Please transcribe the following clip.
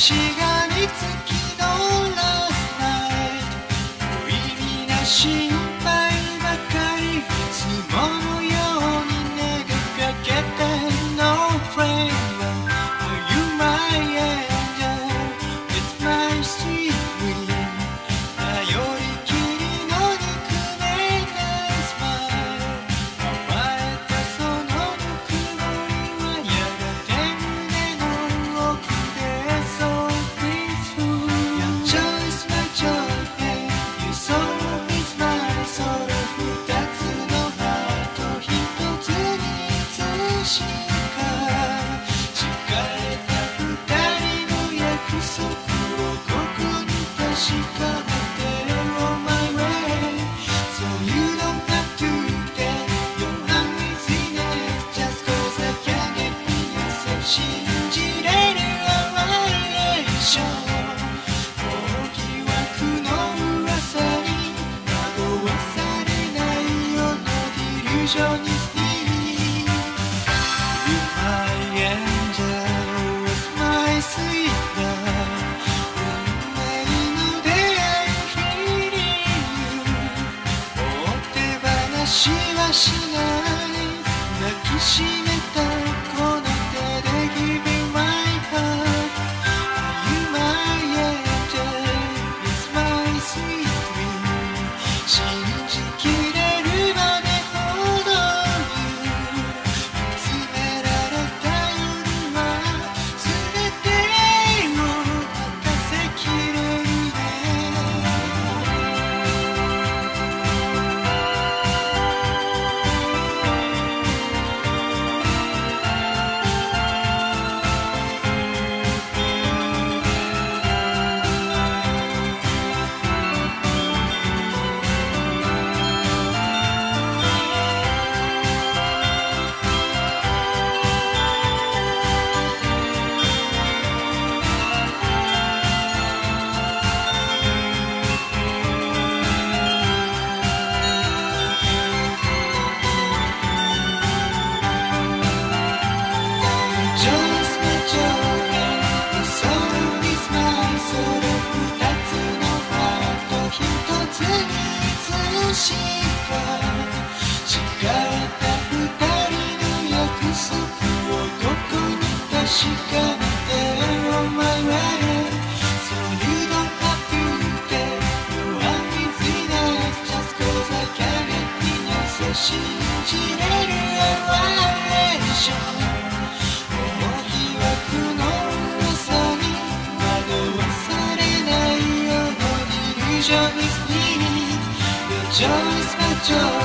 しがみつきの last night 無意味な心配ばかりいつものように投げかけて No friend are you my angel It's my sweet dream 頼りきりの憎めないスマイル甘えたそのぬくもりはやがて胸の奥で So peaceful Your choice my joy Your soul is my soul 二つのハート一つにいつしか誓えた二人の約束をここに確かめて On my way So you don't have to get your uneasiness Just cause I can't get in yourself 信じれる淡いレーションもう疑惑の噂に惑わされないよ No delusion is me You're my angel It's my sweet love 運命の出会い Feeling you もう手放しはしない抱きしめたこの手で Give me my heart You my angel It's my sweet dream 信じきれるまで Hold on you 見つめられた夜はすべてを任せきれるねしか誓えた二人の約束をここに確かめて On my way So you don't have to get your uneasiness Just cause I can't get in yourself 信じれる淡いレーションもう疑惑の噂に惑わされないよ No delusion is me Your joy is my joy